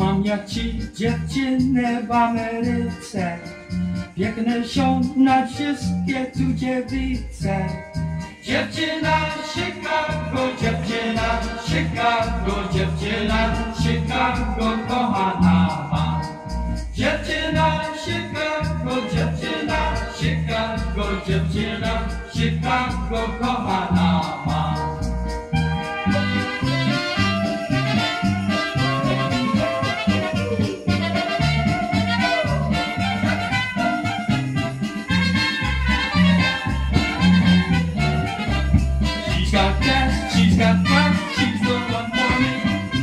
Mam ja ci dziewczynę w Ameryce, piękne są na wszystkie tu dziewice. Dziewczyna Chicago, dziewczyna Chicago, dziewczyna Chicago kochana ma. Dziewczyna Chicago, dziewczyna Chicago, dziewczyna Chicago kochana ma. She's got class, she's the one for me.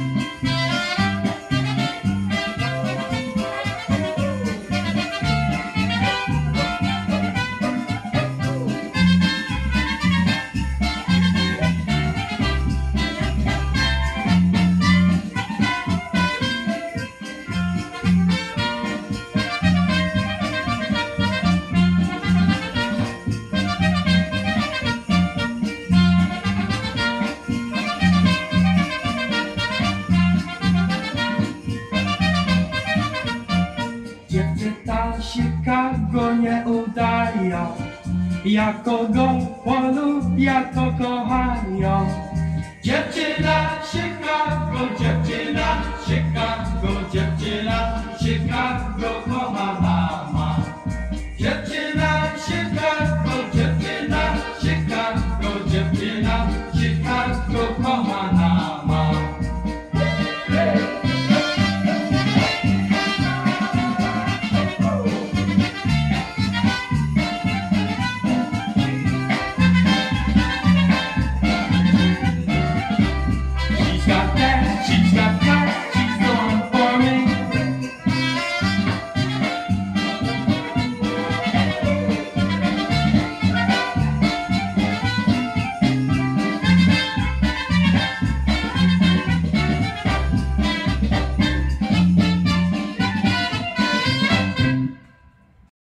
Dziewczyna Chicago nie udają, jako go polubią, jako kochają.